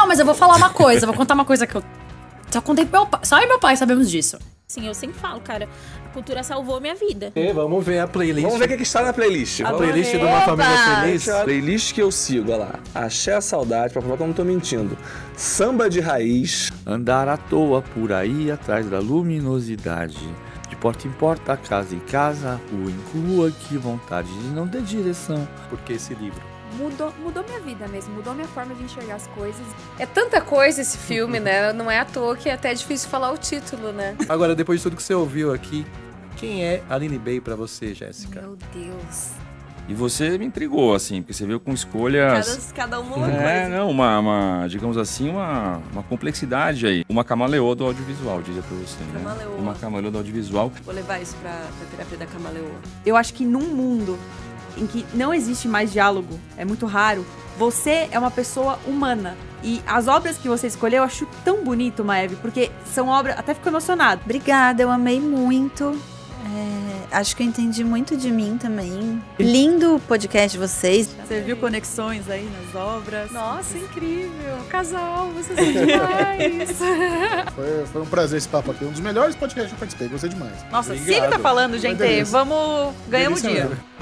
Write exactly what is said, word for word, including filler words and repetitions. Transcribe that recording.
mas eu vou falar uma coisa, vou contar uma coisa que eu só contei pro meu pai. Só eu e meu pai sabemos disso. Sim, eu sempre falo, cara, a cultura salvou minha vida. E vamos ver a playlist. Vamos ver o que, que está na playlist. A Vamos playlist ver. de uma família feliz. Playlist que eu sigo, olha lá. Axé a Saudade, pra provar que eu não tô mentindo. Samba de Raiz. Andar à toa por aí atrás da luminosidade. De porta em porta, casa em casa, rua em rua, que vontade de não ter direção. Porque esse livro Mudou, mudou minha vida mesmo, mudou minha forma de enxergar as coisas. É tanta coisa esse filme, né? Não é à toa que é até difícil falar o título, né? Agora, depois de tudo que você ouviu aqui, quem é Aline Bay pra você, Jéssica? Meu Deus. E você me intrigou, assim, porque você veio com escolhas... Cada, cada uma uma É, coisa. não, uma, uma, digamos assim, uma, uma complexidade aí. Uma camaleoa do audiovisual, diria pra você, né? Camaleoa. Uma camaleoa do audiovisual. Vou levar isso pra, pra terapia da camaleoa. Eu acho que num mundo em que não existe mais diálogo, é muito raro, você é uma pessoa humana. E as obras que você escolheu, eu acho tão bonito, Maeve, porque são obras... Até fico emocionado. Obrigada, eu amei muito. É, acho que eu entendi muito de mim também. Lindo o podcast de vocês. Você viu conexões aí nas obras? Nossa, incrível. Casal, vocês são demais. Foi, foi um prazer esse papo aqui. Um dos melhores podcasts que eu participei. Gostei demais. Nossa, Obrigado. se ele tá falando, gente, delícia. vamos... Ganhamos o Delícia dia. mesmo.